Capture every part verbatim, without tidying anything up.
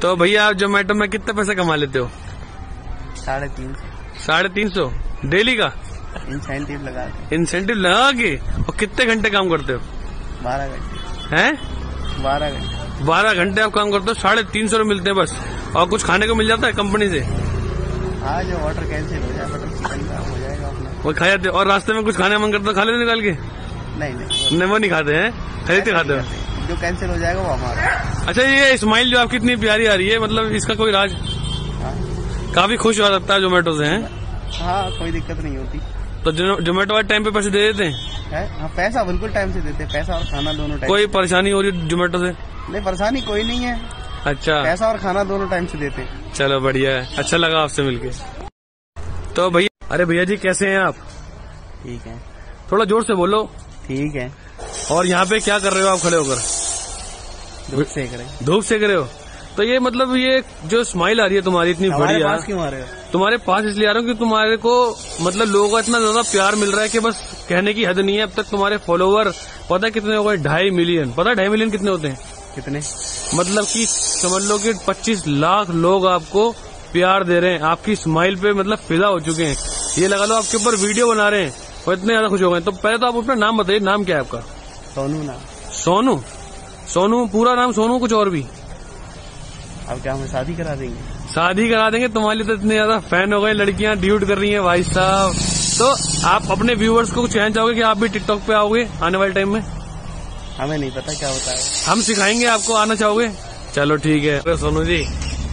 तो भैया आप जोमेटो में कितने पैसे कमा लेते हो? साढ़े तीन सौ साढ़े तीन सौ डेली का इंसेंटिव लगा के। इंसेंटिव लगा के? और कितने घंटे काम करते हो? बारह घंटे हैं? बारह घंटे बारह घंटे आप काम करते हो, साढ़े तीन सौ मिलते हैं बस। और कुछ खाने को मिल जाता है कंपनी से? हाँ, जो ऑर्डर कैंसिल हो जाए बटर चिकन का हो जाएगा अपना, वो खा जाते हो। और रास्ते में कुछ खाने मन करता खा लेते निकाल के? नहीं नहीं नहीं, वो नहीं खाते हैं, खरीदते खाते हो? जो कैंसिल हो जाएगा वो हमारा। अच्छा, ये स्माइल जो आपकी इतनी प्यारी आ रही है, मतलब इसका कोई राज? हाँ, काफी खुश हो सकता है जोमेटो से, हैं? हाँ, कोई दिक्कत नहीं होती। तो जोमेटो वाले टाइम पे पैसे दे देते हैं? है? हाँ, पैसा बिल्कुल टाइम से देते हैं, पैसा और खाना दोनों टाइम। कोई परेशानी हो रही है जोमेटो से? नहीं, परेशानी कोई नहीं है। अच्छा, पैसा और खाना दोनों टाइम से देते हैं। चलो बढ़िया है, अच्छा लगा आपसे मिलके। तो भैया, अरे भैया जी कैसे हैं आप? ठीक है। थोड़ा जोर से बोलो। ठीक है। और यहाँ पे क्या कर रहे हो आप खड़े होकर? धूप सेक रहे। धूप सेक रहे हो? तो ये मतलब ये जो स्माइल आ रही है तुम्हारी इतनी बढ़िया, पास क्यों आ रहे हो? तुम्हारे पास इसलिए आ रहा हूँ कि तुम्हारे को मतलब लोगों का इतना ज्यादा प्यार मिल रहा है कि बस कहने की हद नहीं है। अब तक तुम्हारे फॉलोवर पता है कितने हो गए? ढाई मिलियन। पता है ढाई मिलियन कितने होते हैं? कितने? मतलब कि समझ लो कि पच्चीस लाख लोग आपको प्यार दे रहे हैं, आपकी स्माइल पे मतलब फिदा हो चुके हैं। ये लगा लो आपके ऊपर वीडियो बना रहे हैं और इतने ज्यादा खुश हो गए। तो पहले तो आप अपना नाम बताइए, नाम क्या है आपका? सोनू नाम। सोनू? सोनू पूरा नाम सोनू, कुछ और भी? अब क्या हमें शादी करा देंगे? शादी करा देंगे, तुम्हारे लिए तो इतने ज्यादा फैन हो गए, लड़कियां ड्यूट कर रही हैं भाई साहब। तो आप अपने व्यूअर्स को कुछ कहना चाहोगे कि आप भी टिकटॉक पे आओगे आने वाले टाइम में? हमें नहीं पता क्या होता है, हम सिखाएंगे आपको, आना चाहोगे? चलो ठीक है। अरे सोनू जी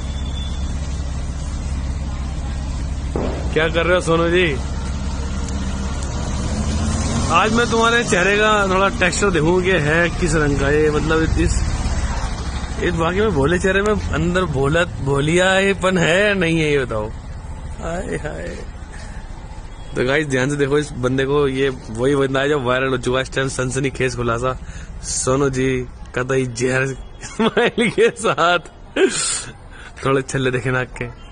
क्या कर रहे हो? सोनू जी आज मैं तुम्हारे चेहरे का थोड़ा टेक्सचर देखूं कि है किस रंग का ये, मतलब इस इस बाकी में भोले चेहरे में अंदर भोला भोलियापन है या नहीं है, ये बताओ। हाय हाय। तो गाइस ध्यान से देखो इस बंदे को, ये वही बंदा है जो वायरल हो चुका है इस टाइम, सनसनी खेस खुलासा सोनू जी कतई जहर स्माइल के साथ। थोड़े छल्ले देखे नाक के।